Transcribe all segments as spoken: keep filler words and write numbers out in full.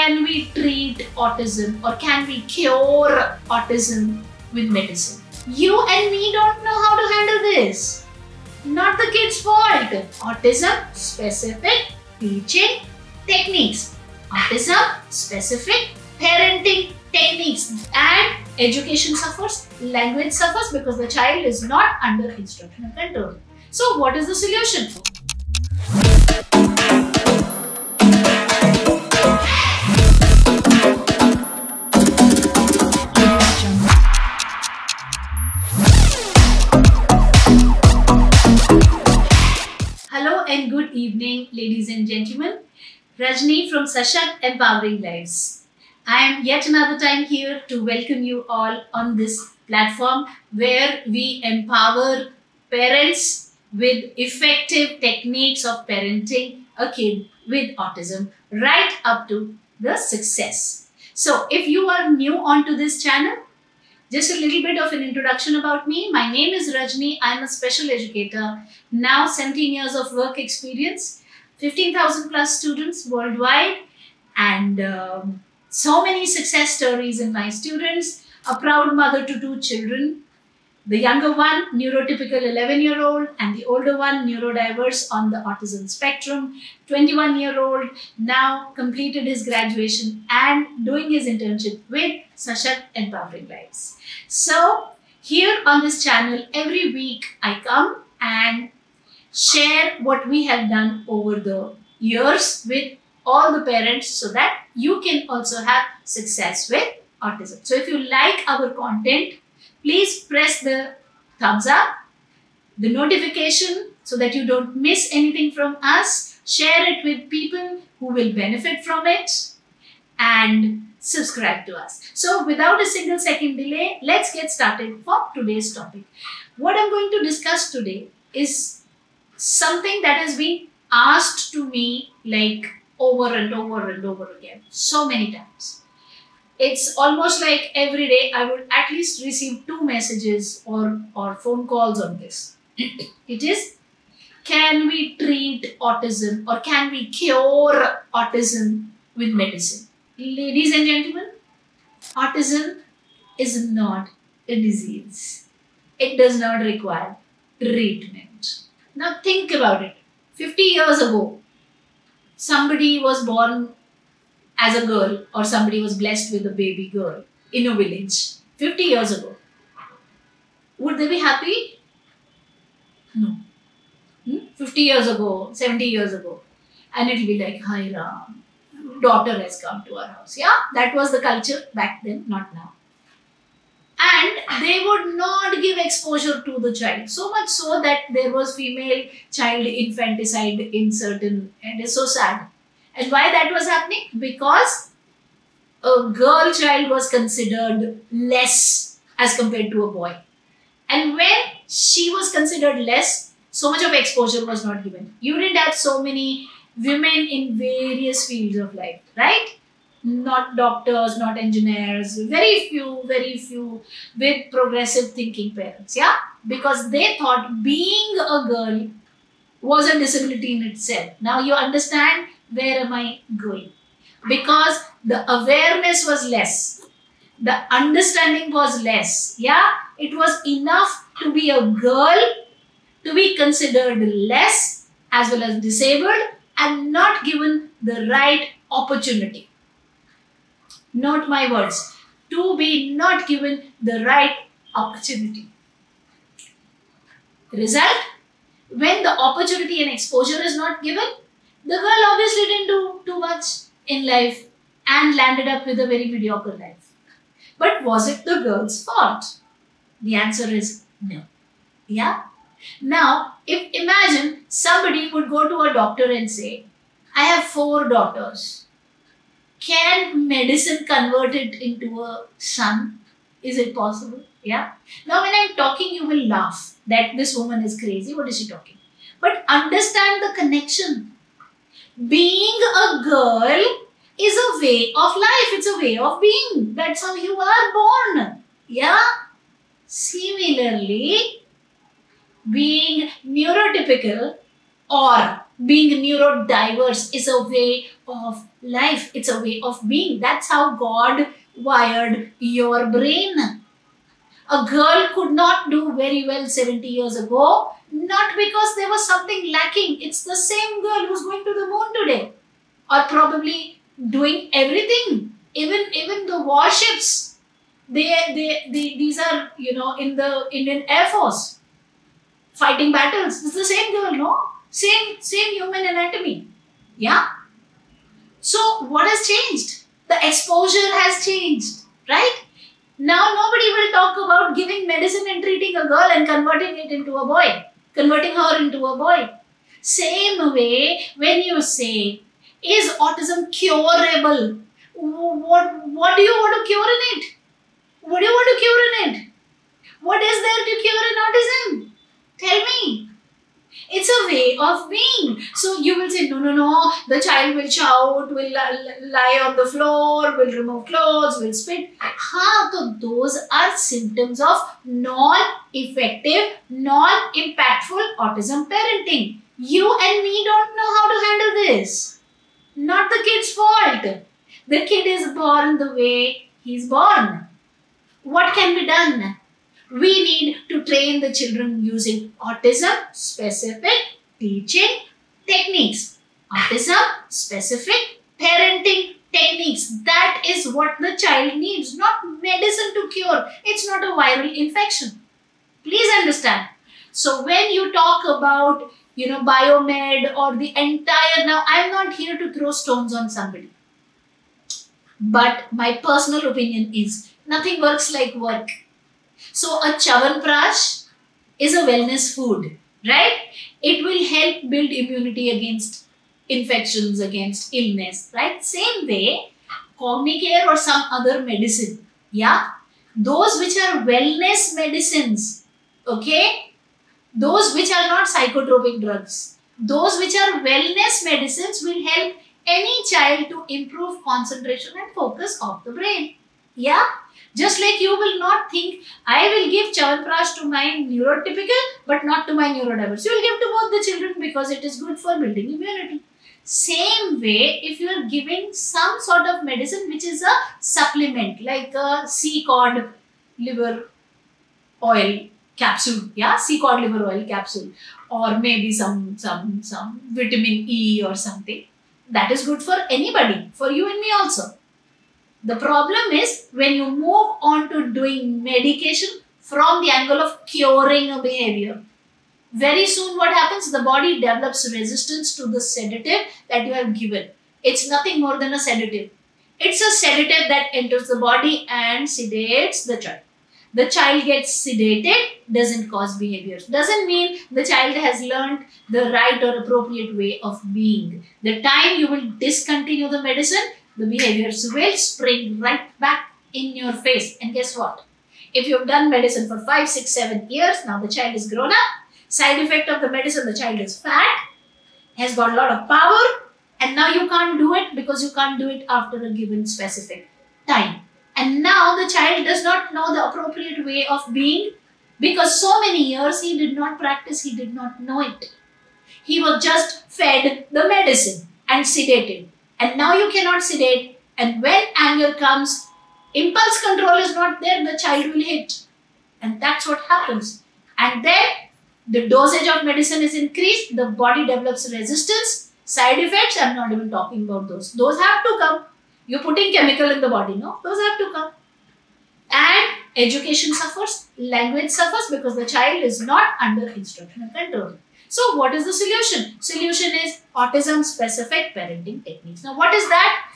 can we treat autism or can we cure autism with medicine? You and me don't know how to handle this. Not the kid's fault. Autism specific teaching techniques. Autism specific parenting techniques, and education suffers, language suffers because the child is not under instructional control. So what is the solution? Hello and good evening, ladies and gentlemen. Rajni from Sashakt Empowering Lives. I am yet another time here to welcome you all on this platform where we empower parents with effective techniques of parenting a kid with autism right up to the success. So if you are new onto this channel, just a little bit of an introduction about me. My name is Rajni. I am a special educator, now seventeen years of work experience, fifteen thousand plus students worldwide, and um, so many success stories in my students, a proud mother to two children, the younger one, neurotypical eleven year old, and the older one, neurodiverse on the autism spectrum, twenty-one year old, now completed his graduation and doing his internship with Sashakt Empowering Lives. So here on this channel, every week I come and share what we have done over the years with all the parents so that you can also have success with autism. So if you like our content, please press the thumbs up, the notification so that you don't miss anything from us. Share it with people who will benefit from it and subscribe to us. So without a single second delay, let's get started for today's topic. What I'm going to discuss today is something that has been asked to me like over and over and over again, so many times. It's almost like every day I would at least receive two messages or, or phone calls on this. It is, can we treat autism or can we cure autism with medicine? Ladies and gentlemen, autism is not a disease. It does not require treatment. Now think about it. fifty years ago, somebody was born as a girl or somebody was blessed with a baby girl in a village fifty years ago. Would they be happy? No. Hmm? fifty years ago, seventy years ago. And it'll be like, hi Ram, daughter has come to our house. Yeah, that was the culture back then, not now. And they would not give exposure to the child. So much so that there was female child infanticide in certain, and it's so sad. And why that was happening? Because a girl child was considered less as compared to a boy. And when she was considered less, so much of exposure was not given. You didn't have so many women in various fields of life, right? Not doctors, not engineers, very few, very few with progressive thinking parents, yeah? Because they thought being a girl was a disability in itself. Now you understand where am I going? Because the awareness was less, the understanding was less, yeah? It was enough to be a girl, to be considered less as well as disabled and not given the right opportunity. Not my words, to be not given the right opportunity. Result, when the opportunity and exposure is not given, the girl obviously didn't do too much in life and landed up with a very mediocre life. But was it the girl's fault? The answer is no. Yeah? Now, if imagine somebody would go to a doctor and say, I have four daughters. Can medicine convert it into a son? Is it possible? Yeah. Now when I'm talking, you will laugh that this woman is crazy. What is she talking? But understand the connection. Being a girl is a way of life. It's a way of being. That's how you are born. Yeah. Similarly, being neurotypical or being neurodiverse is a way of life. It's a way of being. That's how God wired your brain. A girl could not do very well seventy years ago, not because there was something lacking. It's the same girl who's going to the moon today, or probably doing everything. Even even the warships, they, they, they these are, you know, in the Indian Air Force, fighting battles. It's the same girl, no? Same, same human anatomy. Yeah? So what has changed? The exposure has changed, right? Now nobody will talk about giving medicine and treating a girl and converting it into a boy, converting her into a boy. Same way, when you say, is autism curable? What, what do you want to cure in it? What do you want to cure in it? What is there to cure in autism? Tell me. It's a way of being. So you will say, no, no, no, the child will shout, will lie on the floor, will remove clothes, will spit. Ha, so those are symptoms of non-effective, non-impactful autism parenting. You and me don't know how to handle this. Not the kid's fault. The kid is born the way he's born. What can be done? We need to train the children using autism-specific teaching techniques. Autism-specific parenting techniques. That is what the child needs, not medicine to cure. It's not a viral infection. Please understand. So when you talk about, you know, biomed or the entire, now I'm not here to throw stones on somebody. But my personal opinion is nothing works like work. So a Chyawanprash is a wellness food, right? It will help build immunity against infections, against illness, right? Same way, Cognicare or some other medicine, yeah? Those which are wellness medicines, okay? Those which are not psychotropic drugs, those which are wellness medicines will help any child to improve concentration and focus of the brain, yeah? Just like you will not think, I will give Chyawanprash to my neurotypical but not to my neurodiverse. You will give to both the children because it is good for building immunity. Same way, if you are giving some sort of medicine which is a supplement, like a sea cod liver oil capsule, yeah, sea cod liver oil capsule, or maybe some, some, some vitamin E or something, that is good for anybody, for you and me also. The problem is when you move on to doing medication from the angle of curing a behavior. Very soon what happens? The body develops resistance to the sedative that you have given. It's nothing more than a sedative. It's a sedative that enters the body and sedates the child. The child gets sedated, doesn't cause behaviors. Doesn't mean the child has learned the right or appropriate way of being. The time you will discontinue the medicine, the behaviors will spring right back in your face. And guess what? If you've done medicine for five, six, seven years, now the child is grown up. Side effect of the medicine, the child is fat, has got a lot of power, and now you can't do it because you can't do it after a given specific time. And now the child does not know the appropriate way of being because so many years he did not practice, he did not know it. He was just fed the medicine and sedated. And now you cannot sedate, and when anger comes, impulse control is not there, the child will hit. And that's what happens. And then the dosage of medicine is increased, the body develops resistance, side effects, I'm not even talking about those. Those have to come. You're putting chemical in the body, no? Those have to come. And education suffers, language suffers because the child is not under instructional control. So what is the solution? Solution is autism-specific parenting techniques. Now what is that?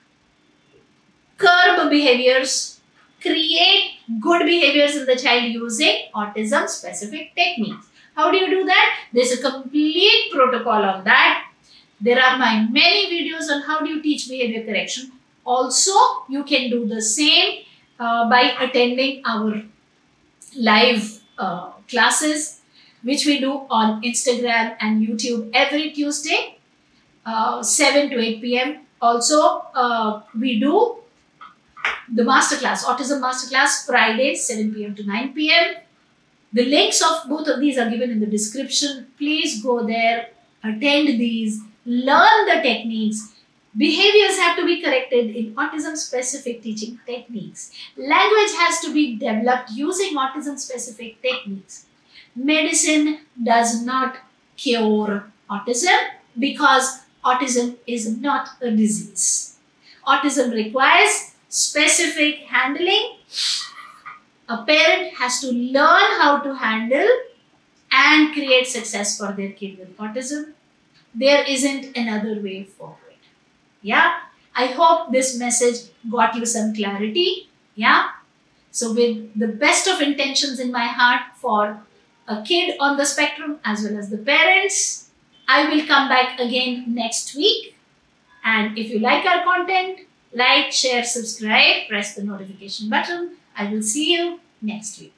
Curb behaviors, create good behaviors in the child using autism-specific techniques. How do you do that? There's a complete protocol on that. There are my many videos on how do you teach behavior correction. Also, you can do the same uh, by attending our live uh, classes, which we do on Instagram and YouTube every Tuesday, uh, seven to eight p m Also, uh, we do the masterclass, Autism Masterclass, Friday, seven p m to nine p m The links of both of these are given in the description. Please go there, attend these, learn the techniques. Behaviors have to be corrected in autism-specific teaching techniques. Language has to be developed using autism-specific techniques. Medicine does not cure autism because autism is not a disease. Autism requires specific handling. A parent has to learn how to handle and create success for their kid with autism. There isn't another way forward. Yeah, I hope this message got you some clarity. Yeah, so with the best of intentions in my heart for a kid on the spectrum as well as the parents, I will come back again next week. And if you like our content, like, share, subscribe, press the notification button. I will see you next week.